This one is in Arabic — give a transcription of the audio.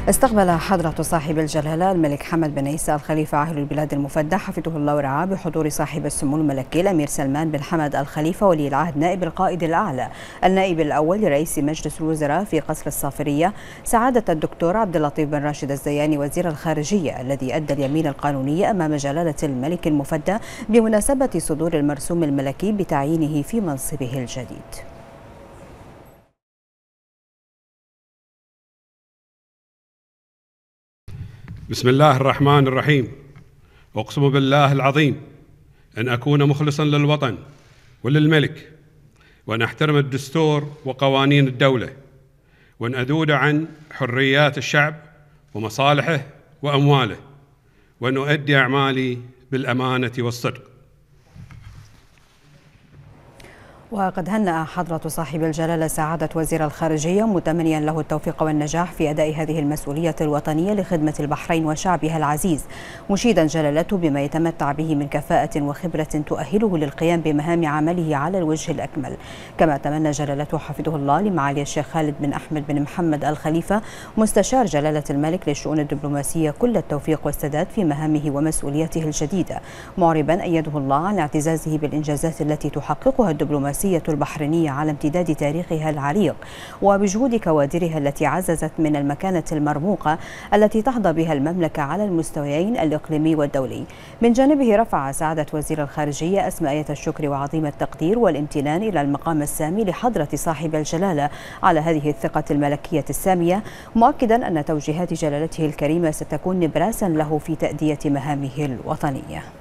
استقبل حضرة صاحب الجلالة الملك حمد بن عيسى الخليفة عاهل البلاد المفدى حفظه الله ورعاه بحضور صاحب السمو الملكي الأمير سلمان بن حمد الخليفة ولي العهد نائب القائد الأعلى النائب الأول لرئيس مجلس الوزراء في قصر الصافرية سعادة الدكتور عبد اللطيف بن راشد الزياني وزير الخارجية الذي أدى اليمين القانوني أمام جلالة الملك المفدى بمناسبة صدور المرسوم الملكي بتعيينه في منصبه الجديد. بسم الله الرحمن الرحيم. أقسم بالله العظيم أن أكون مخلصا للوطن وللملك، وأن أحترم الدستور وقوانين الدولة، وأن أذود عن حريات الشعب ومصالحه وأمواله، وأن أؤدي أعمالي بالأمانة والصدق. وقد هنأ حضرة صاحب الجلالة سعادة وزير الخارجية متمنيا له التوفيق والنجاح في أداء هذه المسؤولية الوطنية لخدمة البحرين وشعبها العزيز، مشيدا جلالته بما يتمتع به من كفاءة وخبرة تؤهله للقيام بمهام عمله على الوجه الأكمل. كما تمنى جلالته حفظه الله لمعالي الشيخ خالد بن أحمد بن محمد الخليفة مستشار جلالة الملك للشؤون الدبلوماسية كل التوفيق والسداد في مهامه ومسؤولياته الجديدة، معربا أيده الله على اعتزازه بالإنجازات التي تحققها الدبلوماسية البحرينية على امتداد تاريخها العريق، وبجهود كوادرها التي عززت من المكانة المرموقة التي تحظى بها المملكة على المستويين الإقليمي والدولي. من جانبه رفع سعادة وزير الخارجية أسماءية الشكر وعظيم التقدير والامتنان إلى المقام السامي لحضرة صاحب الجلالة على هذه الثقة الملكية السامية، مؤكدا أن توجيهات جلالته الكريمة ستكون نبراسا له في تأدية مهامه الوطنية.